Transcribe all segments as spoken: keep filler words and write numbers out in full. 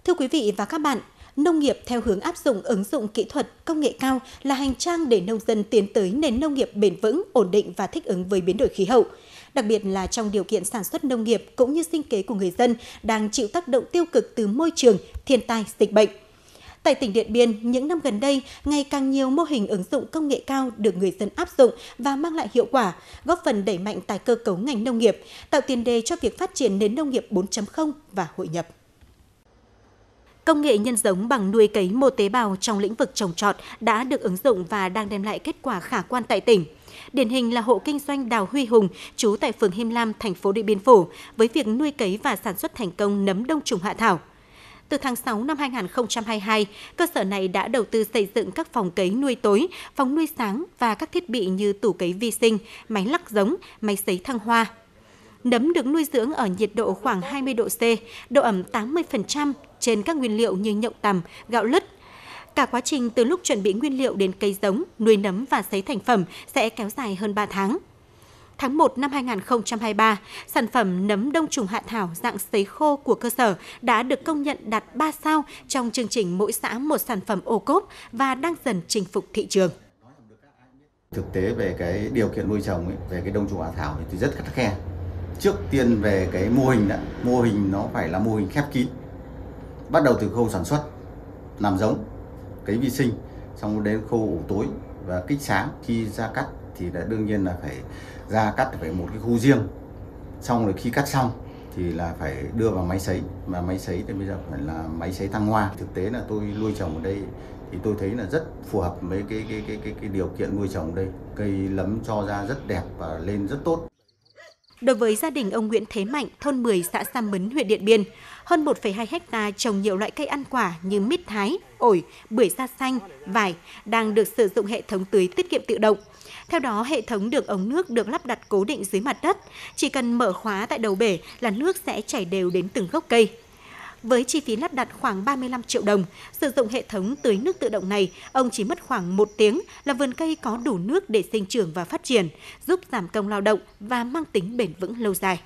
Thưa quý vị và các bạn, nông nghiệp theo hướng áp dụng ứng dụng kỹ thuật, công nghệ cao là hành trang để nông dân tiến tới nền nông nghiệp bền vững, ổn định và thích ứng với biến đổi khí hậu. Đặc biệt là trong điều kiện sản xuất nông nghiệp cũng như sinh kế của người dân đang chịu tác động tiêu cực từ môi trường, thiên tai, dịch bệnh. Tại tỉnh Điện Biên, những năm gần đây, ngày càng nhiều mô hình ứng dụng công nghệ cao được người dân áp dụng và mang lại hiệu quả, góp phần đẩy mạnh tái cơ cấu ngành nông nghiệp, tạo tiền đề cho việc phát triển nền nông nghiệp bốn chấm không và hội nhập. Công nghệ nhân giống bằng nuôi cấy mô tế bào trong lĩnh vực trồng trọt đã được ứng dụng và đang đem lại kết quả khả quan tại tỉnh. Điển hình là hộ kinh doanh Đào Huy Hùng, trú tại phường Him Lam, thành phố Điện Biên Phủ, với việc nuôi cấy và sản xuất thành công nấm đông trùng hạ thảo. Từ tháng sáu năm hai nghìn không trăm hai mươi hai, cơ sở này đã đầu tư xây dựng các phòng cấy nuôi tối, phòng nuôi sáng và các thiết bị như tủ cấy vi sinh, máy lắc giống, máy sấy thăng hoa. Nấm được nuôi dưỡng ở nhiệt độ khoảng hai mươi độ C, độ ẩm tám mươi phần trăm trên các nguyên liệu như nhộng tằm, gạo lứt. Cả quá trình từ lúc chuẩn bị nguyên liệu đến cấy giống, nuôi nấm và sấy thành phẩm sẽ kéo dài hơn ba tháng. Tháng một năm hai nghìn không trăm hai mươi ba, sản phẩm nấm đông trùng hạ thảo dạng sấy khô của cơ sở đã được công nhận đạt ba sao trong chương trình mỗi xã một sản phẩm ô cốp và đang dần chinh phục thị trường. Thực tế về cái điều kiện nuôi trồng ấy, về cái đông trùng hạ thảo thì rất khắt khe. Trước tiên về cái mô hình đã, mô hình nó phải là mô hình khép kín. Bắt đầu từ khâu sản xuất, làm giống, cấy vi sinh, xong đến khâu ủ tối và kích sáng. Khi ra cắt thì là đương nhiên là phải ra cắt phải một cái khu riêng. Xong rồi khi cắt xong thì là phải đưa vào máy sấy, mà máy sấy thì bây giờ phải là máy sấy thăng hoa. Thực tế là tôi nuôi trồng ở đây thì tôi thấy là rất phù hợp với cái cái cái cái, cái điều kiện nuôi trồng ở đây. Cây nấm cho ra rất đẹp và lên rất tốt. Đối với gia đình ông Nguyễn Thế Mạnh, thôn mười, xã Sam Mấn, huyện Điện Biên, hơn một phẩy hai héc ta trồng nhiều loại cây ăn quả như mít thái, ổi, bưởi da xanh, vải đang được sử dụng hệ thống tưới tiết kiệm tự động. Theo đó, hệ thống đường ống nước được lắp đặt cố định dưới mặt đất, chỉ cần mở khóa tại đầu bể là nước sẽ chảy đều đến từng gốc cây. Với chi phí lắp đặt khoảng ba mươi lăm triệu đồng, sử dụng hệ thống tưới nước tự động này, ông chỉ mất khoảng một tiếng là vườn cây có đủ nước để sinh trưởng và phát triển, giúp giảm công lao động và mang tính bền vững lâu dài.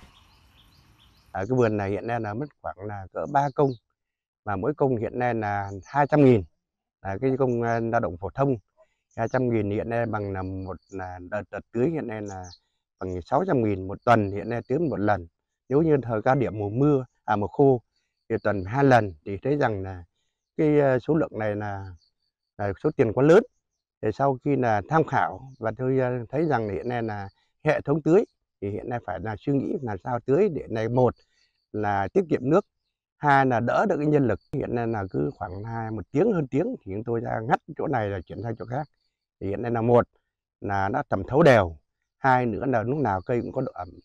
Ở cái vườn này hiện nay là mất khoảng là cỡ ba công, mà mỗi công hiện nay là hai trăm nghìn, là cái công lao động phổ thông. hai trăm nghìn hiện nay bằng là một là đợt, đợt tưới hiện nay là bằng sáu trăm nghìn một tuần, hiện nay tưới một lần. Nếu như thời cao điểm mùa mưa, à mùa khô thì tuần hai lần, thì thấy rằng là cái số lượng này là, là số tiền quá lớn. Thì sau khi là tham khảo và tôi thấy rằng hiện nay là hệ thống tưới thì hiện nay phải là suy nghĩ làm sao tưới để này, một là tiết kiệm nước, hai là đỡ được cái nhân lực. Hiện nay là cứ khoảng hai một tiếng hơn tiếng thì chúng tôi ra ngắt chỗ này là chuyển sang chỗ khác. Thì hiện nay là một là nó thẩm thấu đều, hai nữa là lúc nào cây cũng có độ ẩm.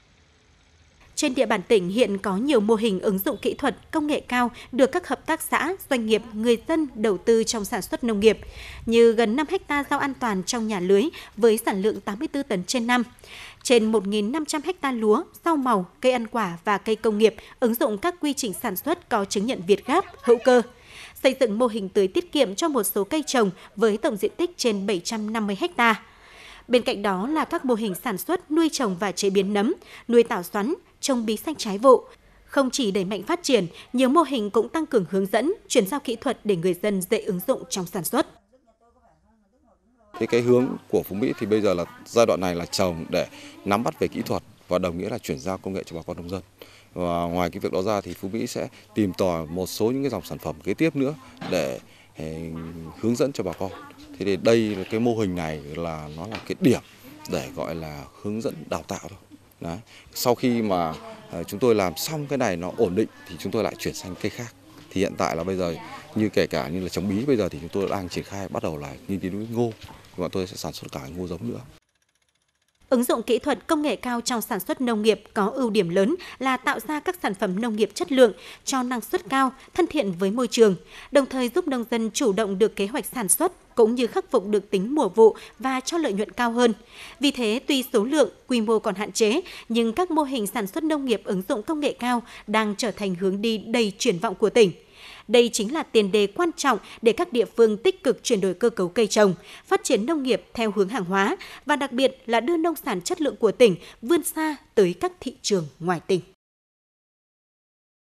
Trên địa bàn tỉnh hiện có nhiều mô hình ứng dụng kỹ thuật, công nghệ cao được các hợp tác xã, doanh nghiệp, người dân đầu tư trong sản xuất nông nghiệp, như gần năm héc ta rau an toàn trong nhà lưới với sản lượng tám mươi tư tấn trên năm, trên một nghìn năm trăm héc ta lúa, rau màu, cây ăn quả và cây công nghiệp ứng dụng các quy trình sản xuất có chứng nhận Việt Gáp, hữu cơ, xây dựng mô hình tưới tiết kiệm cho một số cây trồng với tổng diện tích trên bảy trăm năm mươi héc ta. Bên cạnh đó là các mô hình sản xuất, nuôi trồng và chế biến nấm, nuôi tảo xoắn, trồng bí xanh trái vụ. Không chỉ đẩy mạnh phát triển, nhiều mô hình cũng tăng cường hướng dẫn, chuyển giao kỹ thuật để người dân dễ ứng dụng trong sản xuất. Cái, cái hướng của Phú Mỹ thì bây giờ là giai đoạn này là trồng để nắm bắt về kỹ thuật và đồng nghĩa là chuyển giao công nghệ cho bà con nông dân. Và ngoài cái việc đó ra thì Phú Mỹ sẽ tìm tòi một số những cái dòng sản phẩm kế tiếp nữa để eh, hướng dẫn cho bà con. Thế thì đây cái mô hình này là nó là cái điểm để gọi là hướng dẫn đào tạo thôi. Đấy. Sau khi mà uh, chúng tôi làm xong cái này nó ổn định thì chúng tôi lại chuyển sang cây khác. Thì hiện tại là bây giờ như kể cả như là trồng bí bây giờ thì chúng tôi đang triển khai bắt đầu là như cái núi ngô, bọn tôi sẽ sản xuất cả ngô giống nữa. Ứng dụng kỹ thuật công nghệ cao trong sản xuất nông nghiệp có ưu điểm lớn là tạo ra các sản phẩm nông nghiệp chất lượng, cho năng suất cao, thân thiện với môi trường, đồng thời giúp nông dân chủ động được kế hoạch sản xuất cũng như khắc phục được tính mùa vụ và cho lợi nhuận cao hơn. Vì thế, tuy số lượng, quy mô còn hạn chế, nhưng các mô hình sản xuất nông nghiệp ứng dụng công nghệ cao đang trở thành hướng đi đầy triển vọng của tỉnh. Đây chính là tiền đề quan trọng để các địa phương tích cực chuyển đổi cơ cấu cây trồng, phát triển nông nghiệp theo hướng hàng hóa và đặc biệt là đưa nông sản chất lượng của tỉnh vươn xa tới các thị trường ngoài tỉnh.